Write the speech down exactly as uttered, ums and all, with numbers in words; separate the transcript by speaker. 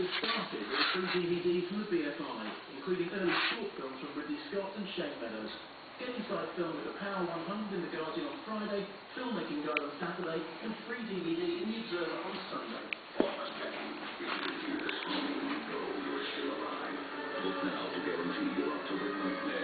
Speaker 1: has started with a free D V D from the B F I, including early short films from Ridley Scott and Shane Meadows. Get inside film with the Power one hundred in The Guardian on Friday, Filmmaking Guide on Saturday, and free D V D in The Observer on Sunday.
Speaker 2: Now to guarantee your October monthly.